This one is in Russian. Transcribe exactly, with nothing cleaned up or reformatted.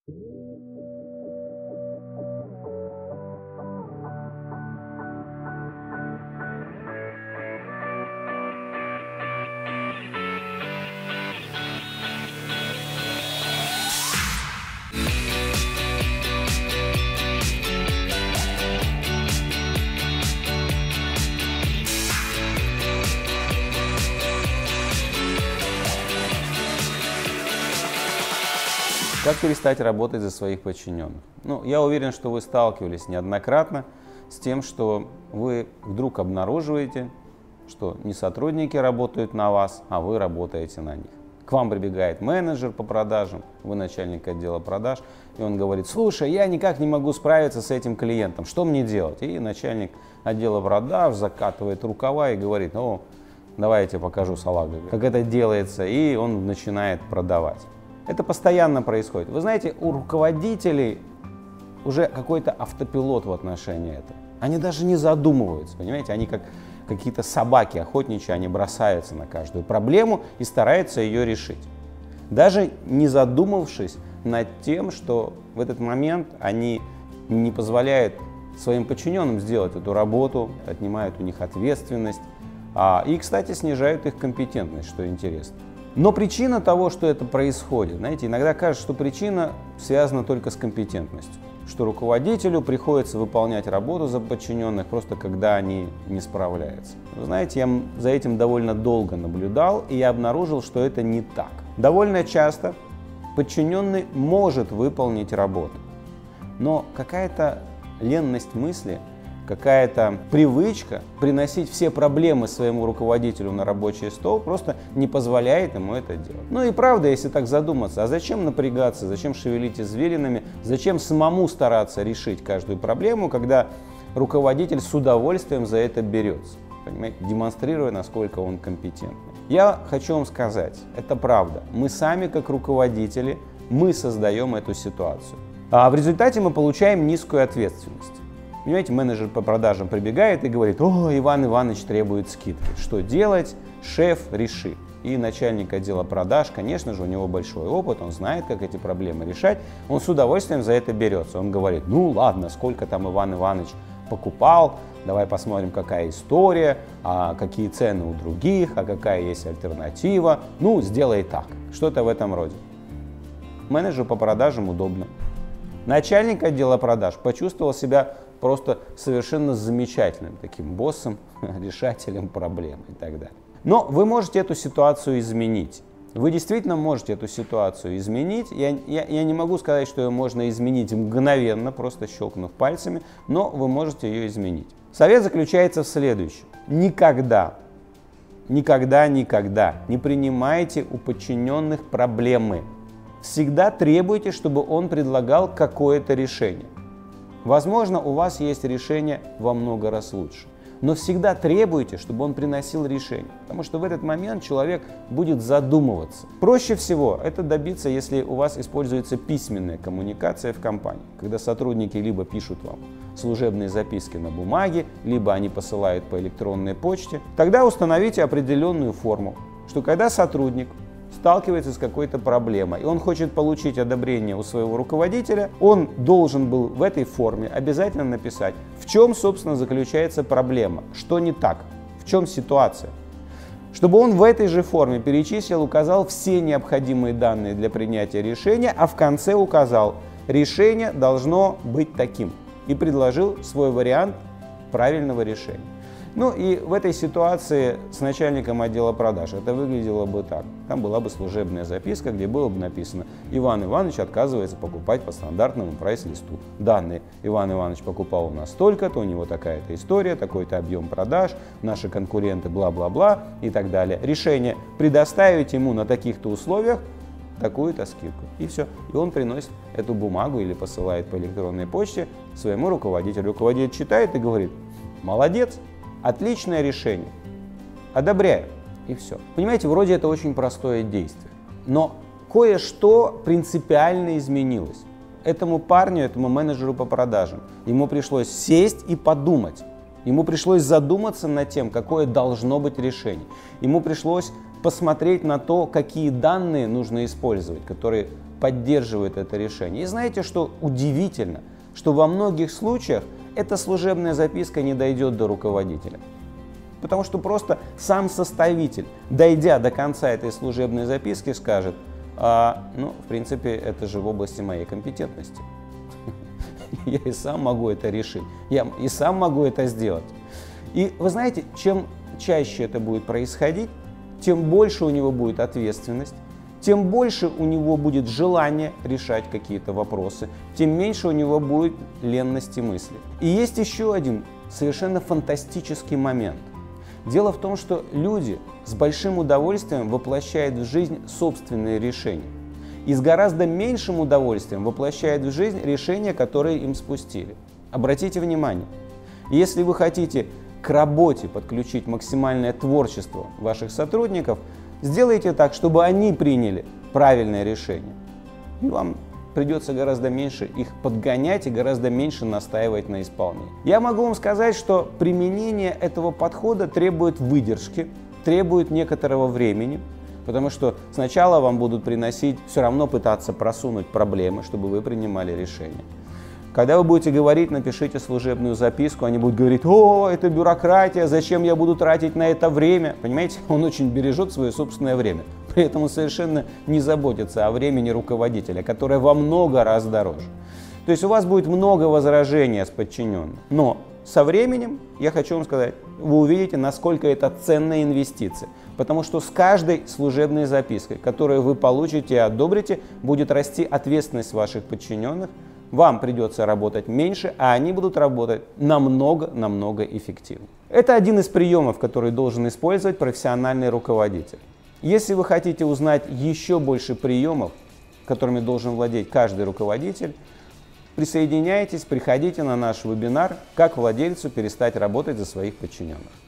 Как перестать работать за своих подчиненных? Ну, я уверен, что вы сталкивались неоднократно с тем, что вы вдруг обнаруживаете, что не сотрудники работают на вас, а вы работаете на них. К вам прибегает менеджер по продажам, вы начальник отдела продаж, и он говорит: слушай, я никак не могу справиться с этим клиентом, что мне делать? И начальник отдела продаж закатывает рукава и говорит: о, давай я тебе покажу, салага, как это делается, и он начинает продавать. Это постоянно происходит. Вы знаете, у руководителей уже какой-то автопилот в отношении этого. Они даже не задумываются, понимаете? Они как какие-то собаки охотничьи, они бросаются на каждую проблему и стараются ее решить. Даже не задумавшись над тем, что в этот момент они не позволяют своим подчиненным сделать эту работу, отнимают у них ответственность и, кстати, снижают их компетентность, что интересно. Но причина того, что это происходит, знаете, иногда кажется, что причина связана только с компетентностью, что руководителю приходится выполнять работу за подчиненных просто когда они не справляются. Вы знаете, я за этим довольно долго наблюдал, и я обнаружил, что это не так. Довольно часто подчиненный может выполнить работу, но какая-то ленность мысли, какая-то привычка приносить все проблемы своему руководителю на рабочий стол просто не позволяет ему это делать. Ну и правда, если так задуматься, а зачем напрягаться, зачем шевелить извилинами, зачем самому стараться решить каждую проблему, когда руководитель с удовольствием за это берется, понимаете, демонстрируя, насколько он компетентный. Я хочу вам сказать, это правда, мы сами как руководители, мы создаем эту ситуацию. А в результате мы получаем низкую ответственность. Понимаете, менеджер по продажам прибегает и говорит: о, Иван Иванович требует скидки. Что делать? Шеф, реши. И начальник отдела продаж, конечно же, у него большой опыт, он знает, как эти проблемы решать. Он с удовольствием за это берется. Он говорит: ну ладно, сколько там Иван Иванович покупал, давай посмотрим, какая история, а какие цены у других, а какая есть альтернатива. Ну, сделай так. Что-то в этом роде. Менеджеру по продажам удобно. Начальник отдела продаж почувствовал себя просто совершенно замечательным таким боссом, решателем проблем и так далее. Но вы можете эту ситуацию изменить. Вы действительно можете эту ситуацию изменить. Я, я, я не могу сказать, что ее можно изменить мгновенно, просто щелкнув пальцами, но вы можете ее изменить. Совет заключается в следующем. Никогда, никогда, никогда не принимайте у подчиненных проблемы. Всегда требуйте, чтобы он предлагал какое-то решение. Возможно, у вас есть решение во много раз лучше, но всегда требуйте, чтобы он приносил решение, потому что в этот момент человек будет задумываться. Проще всего это добиться, если у вас используется письменная коммуникация в компании, когда сотрудники либо пишут вам служебные записки на бумаге, либо они посылают по электронной почте. Тогда установите определенную форму, что когда сотрудник сталкивается с какой-то проблемой, и он хочет получить одобрение у своего руководителя, он должен был в этой форме обязательно написать, в чем, собственно, заключается проблема, что не так, в чем ситуация. Чтобы он в этой же форме перечислил, указал все необходимые данные для принятия решения, а в конце указал, решение должно быть таким, и предложил свой вариант правильного решения. Ну и в этой ситуации с начальником отдела продаж это выглядело бы так. Там была бы служебная записка, где было бы написано: Иван Иванович отказывается покупать по стандартному прайс-листу. Данные: Иван Иванович покупал у нас столько-то, у него такая-то история, такой-то объем продаж, наши конкуренты бла-бла-бла и так далее. Решение: предоставить ему на таких-то условиях такую-то скидку. И все. И он приносит эту бумагу или посылает по электронной почте своему руководителю. Руководитель читает и говорит: молодец, отличное решение, одобряю, и все. Понимаете, вроде это очень простое действие, но кое-что принципиально изменилось. Этому парню, этому менеджеру по продажам, ему пришлось сесть и подумать. Ему пришлось задуматься над тем, какое должно быть решение. Ему пришлось посмотреть на то, какие данные нужно использовать, которые поддерживают это решение. И знаете, что удивительно, что во многих случаях эта служебная записка не дойдет до руководителя. Потому что просто сам составитель, дойдя до конца этой служебной записки, скажет, а, ну, в принципе, это же в области моей компетентности. Я и сам могу это решить, я и сам могу это сделать. И вы знаете, чем чаще это будет происходить, тем больше у него будет ответственность, тем больше у него будет желание решать какие-то вопросы, тем меньше у него будет ленности мысли. И есть еще один совершенно фантастический момент. Дело в том, что люди с большим удовольствием воплощают в жизнь собственные решения и с гораздо меньшим удовольствием воплощают в жизнь решения, которые им спустили. Обратите внимание, если вы хотите к работе подключить максимальное творчество ваших сотрудников, сделайте так, чтобы они приняли правильное решение. И вам придется гораздо меньше их подгонять и гораздо меньше настаивать на исполнении. Я могу вам сказать, что применение этого подхода требует выдержки, требует некоторого времени, потому что сначала вам будут приносить, все равно пытаться просунуть проблемы, чтобы вы принимали решения. Когда вы будете говорить, напишите служебную записку, они будут говорить, о, это бюрократия, зачем я буду тратить на это время? Понимаете, он очень бережет свое собственное время. При этом он совершенно не заботится о времени руководителя, которое во много раз дороже. То есть у вас будет много возражений с подчиненным. Но со временем, я хочу вам сказать, вы увидите, насколько это ценная инвестиция. Потому что с каждой служебной запиской, которую вы получите и одобрите, будет расти ответственность ваших подчиненных. Вам придется работать меньше, а они будут работать намного-намного эффективнее. Это один из приемов, который должен использовать профессиональный руководитель. Если вы хотите узнать еще больше приемов, которыми должен владеть каждый руководитель, присоединяйтесь, приходите на наш вебинар «Как владельцу перестать работать за своих подчиненных».